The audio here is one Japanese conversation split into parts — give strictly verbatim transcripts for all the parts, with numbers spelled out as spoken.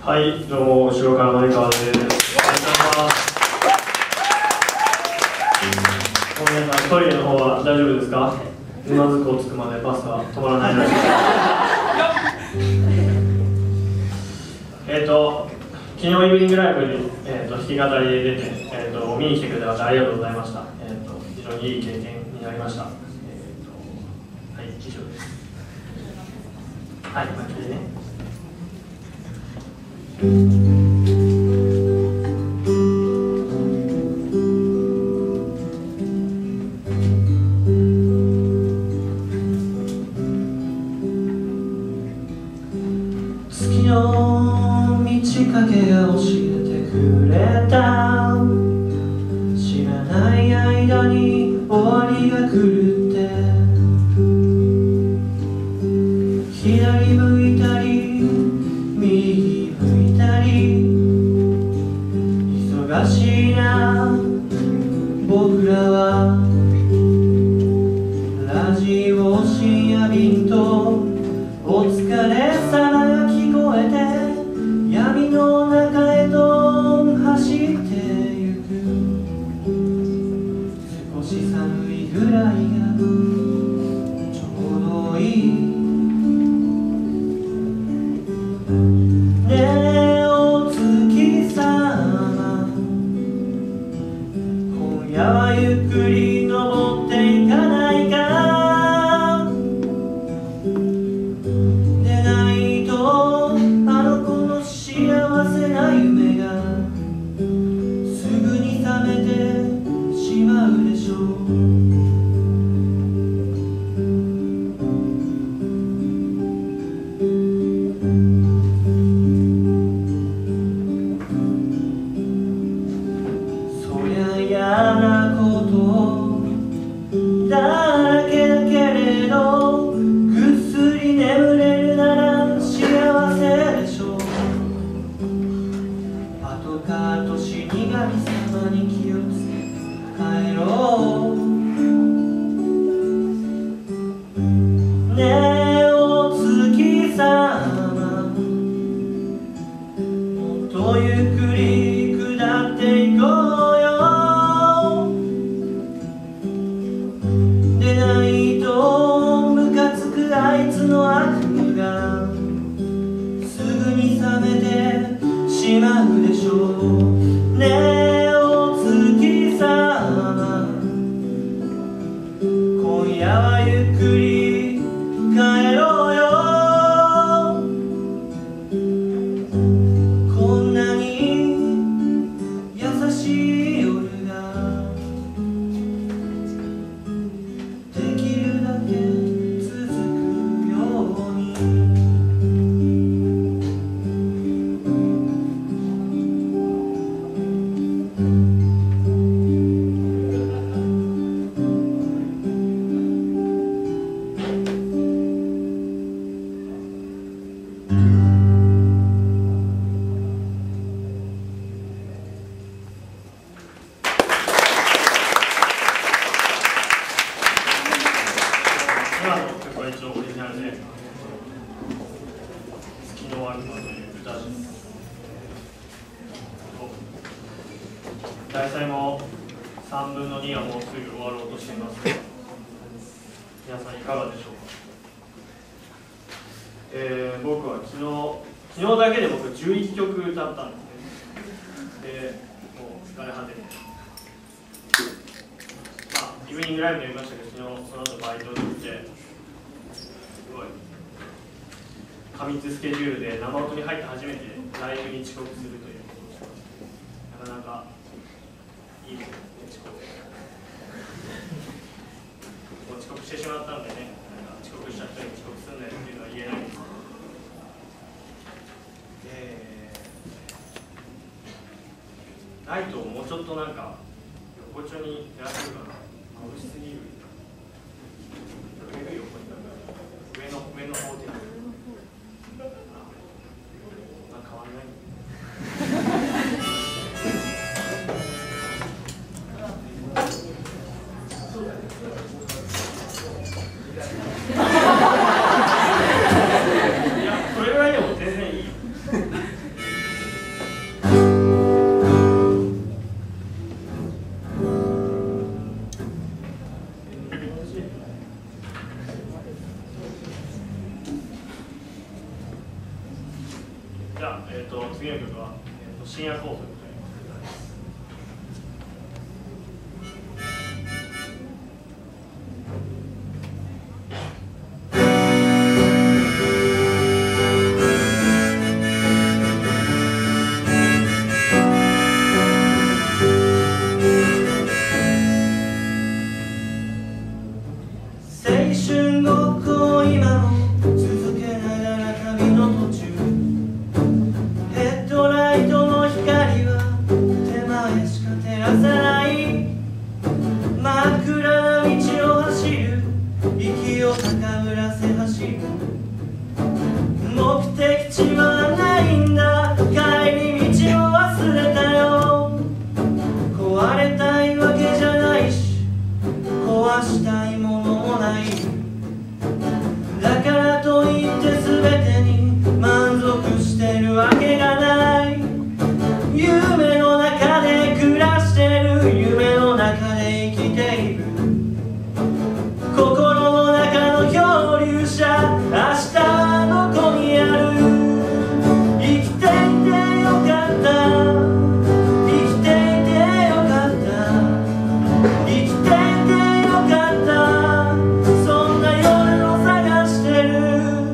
はい、どうも、後ろからのりかわです。お願いします。皆さん、トイレの方は大丈夫ですか？沼津港着くまでバスは止まらないらしいです。えっと、昨日イブニングライブに、えー、と弾き語りで出て、えー、と見に来てくれた方ありがとうございました。えー、と非常にいい経験になりました。えー、とはい、以上です。はい、巻きでね。月の満ち欠けが教えてくれた、知らない間に終わりが来るって、左向いたり右向いたり忙しいな僕らは。ラジオ深夜便とお疲れ様が聞こえて闇の中へと走ってゆく。少し寒いぐらいがちょうどいい。ねえお月様、今夜はゆっくり登っていかないか。でないとあの子の幸せな夢がすぐに覚めてしまうでしょう。嫌なことだらけだけれどぐっすり眠れるなら幸せでしょう。パトカーと死神様に気をつけ帰ろう。ねえお月様、もっとゆっくり下っていこう。ないとムカつくあいつの悪夢がすぐに覚めてしまうでしょう。ねえお月様、今夜はゆっくり帰ろうよ。こんなに優しい夜が一応オリジナルで「月の悪魔」という歌です。大祭もさんぶんのにはもうすぐ終わろうとしていますが、皆さんいかがでしょうか。えー、僕は昨日昨日だけで僕じゅういっきょく歌ったんですね。でもう疲れ果てて、まあイブニングライブでやりましたけど、昨日その後バイトに行って過密スケジュールで生音に入って初めてライブに遅刻するということをしました。なかなかいいですね、遅刻。もう遅刻してしまったんでね、なんか遅刻した人に遅刻するんだよっていうのは言えないです。えー、ライトをもうちょっとなんか横丁に照らせるかな。眩しすぎる。上の上の方で。変わんない。いや、それぐらいでも全然いい。 じゃあ、えー、と次の曲は、えー、と深夜高速という曲です。 青春ごっこを今も続けながら旅の途中、ヘッドライトの光は手前しか照らさない。真っ暗な道を走る息を高ぶらせ走る。目的地はないんだ、帰り道を忘れたよ。壊れたいわけじゃないし壊したいものもない。だからといって全てに満足してるわけがない。夢の中で暮らしてる、夢の中で生きている。心の中の漂流者、明日はどこにある。生きていてよかった、生きていてよかった、生きていてよかった、そんな夜を探してる。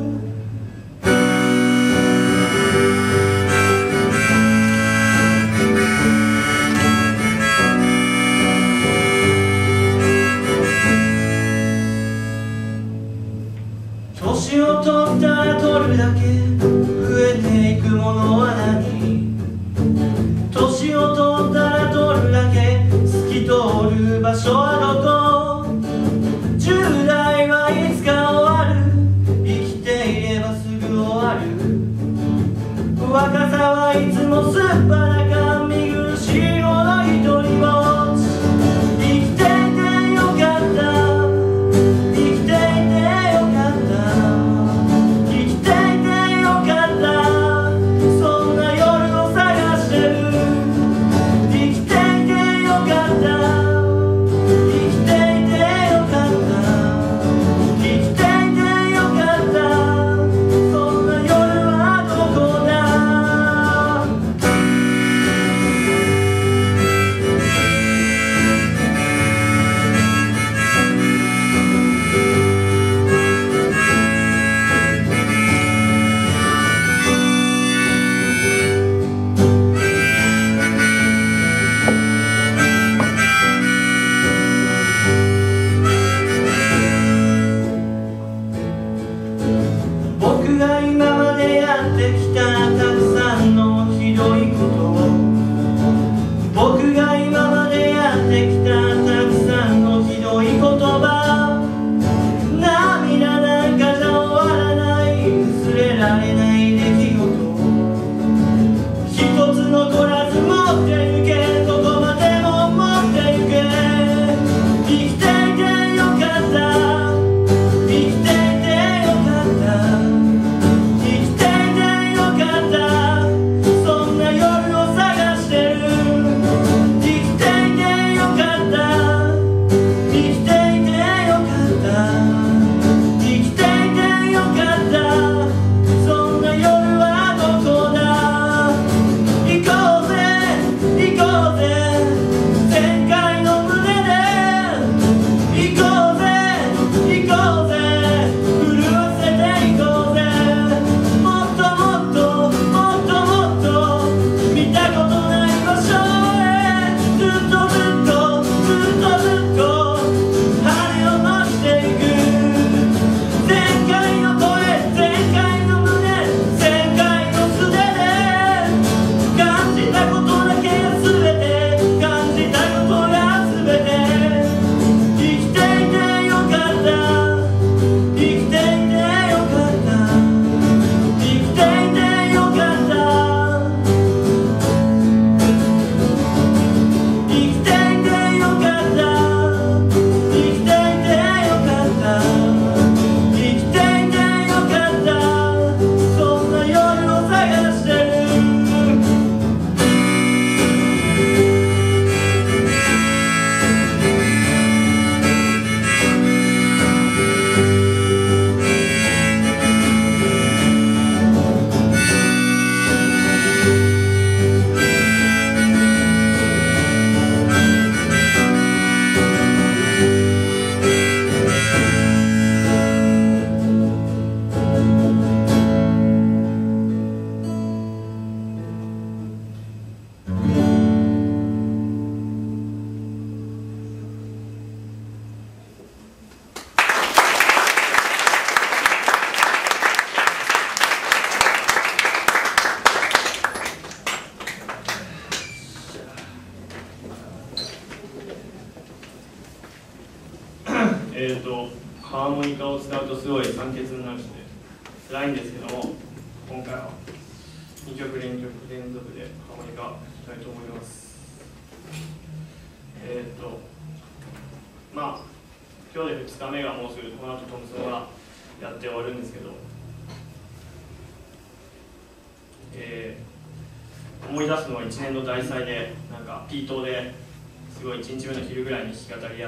年を取ったら取るだけ増えていくものは何。年を取ったら取るだけ透き通る場所はどこ。じゅう代はいつか終わる、生きていればすぐ終わる。若さはいつもすっぱだか見苦しいほど一人ぼっち。生きていてよかった、生きていてよかった、生きていてよかった、そんな夜を探してる。生きていてよかった、生きていてよかった、生きていてよかった、そんな夜はどこだ。僕が今までやってきたたくさんのひどいことを、僕が今までやってきたたくさんのひどい言葉、涙なんかじゃ終わらない、忘れられない出来事、一つ残らず持ってゆけ、どこまでも持ってゆけ。生きていてよかった、生きていてよかった、生きていてよかった、 えーとハーモニカを使うとすごい酸欠になるので辛いんですけども、今回はにきょく連続連続でハーモニカ弾きたいと思います。えーとまあ今日でふつかめがもうすぐ、この後トムソンがやって終わるんですけど、えー、思い出すのはいちねんの大祭でなんかピートですごいいちにちめの昼ぐらいに弾き語りやって、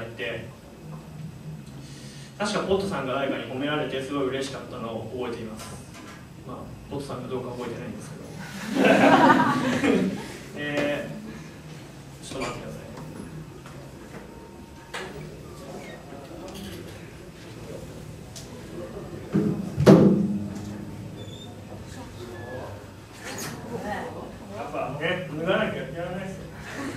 確かポットさんが誰かに褒められてすごい嬉しかったのを覚えています。まあポットさんかどうか覚えてないんですけどえー、ちょっと待ってください。やっぱね、脱がなきゃやらないですよ。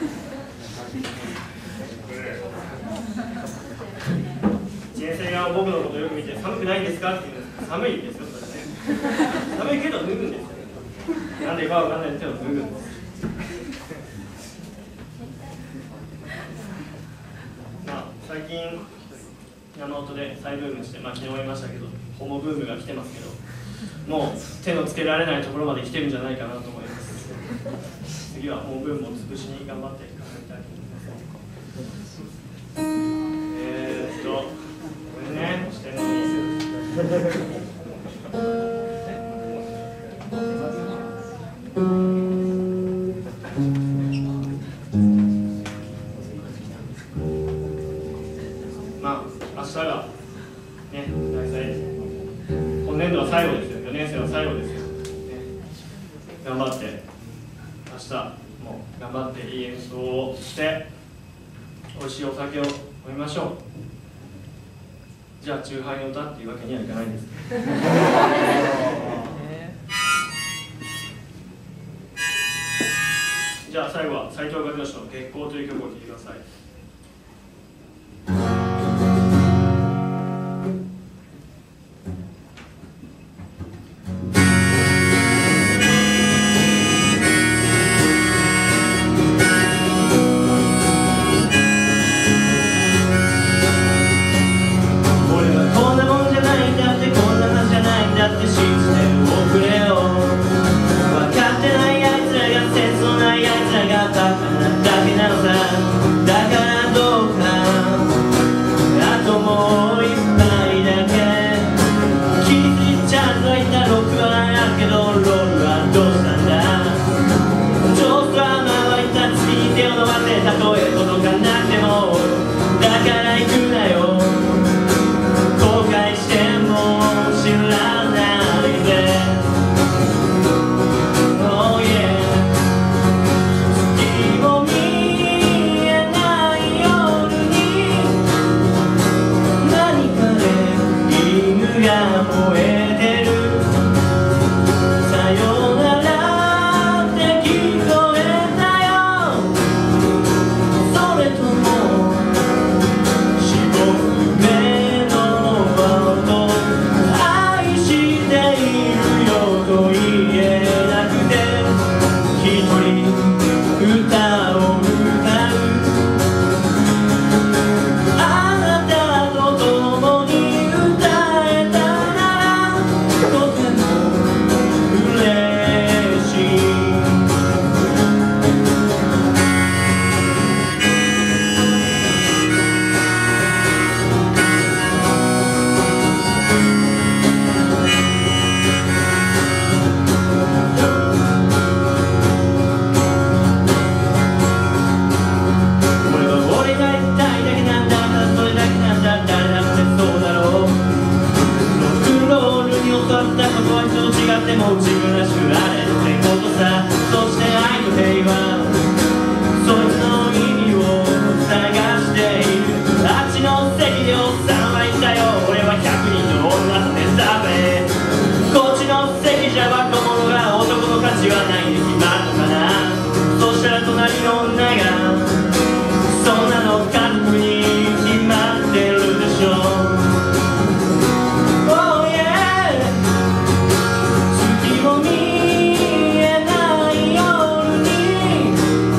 いちねん生が僕のことをよく見て、寒くないですかって言うんですけど、寒いですよ、それね。寒いけど脱ぐんですよ。なんでかわかんないけど脱ぐんです。まあ、最近、生音で再ブームして、まあ、昨日言いましたけど、ホモブームが来てますけど、もう手のつけられないところまで来てるんじゃないかなと思います。次はホモブームを潰しに頑張っていかないたいと思います。えーっと、これね、してるのに。まあ、明日がね、大体今年度は最後ですよ。よねん生は最後ですよ、ね、頑張って明日も頑張っていい演奏をして美味しいお酒を飲みましょう。じゃあチューハイの歌っていうわけにはいかないんですじゃあ最後は斉藤和義の「月光」という曲を聴いてください。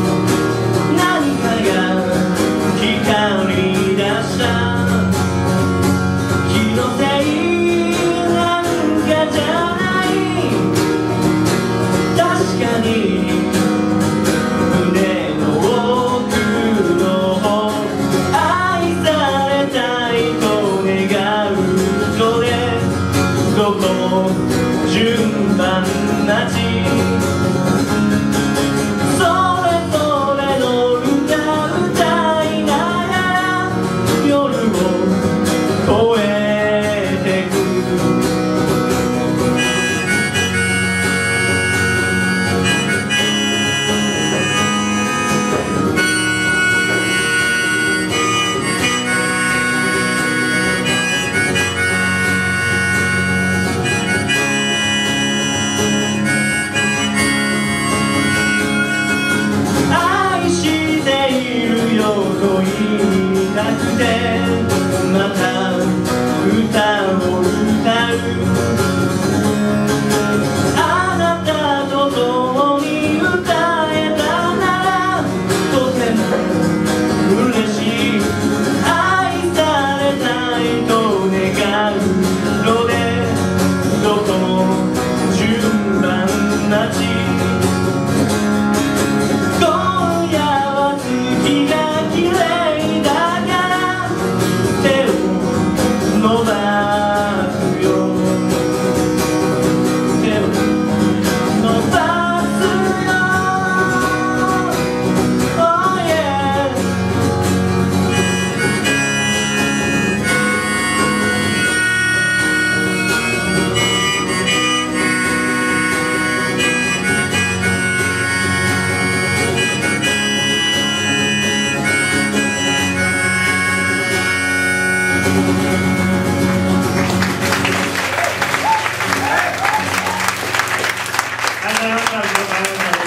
「 くてまた歌を歌うあなたと共に歌えたならとても嬉しい愛されたいと願うのでどこも順番待ち今夜は月が綺麗だから手を伸ばすよ手を伸ばすよ Oh yeah ありがとうございました。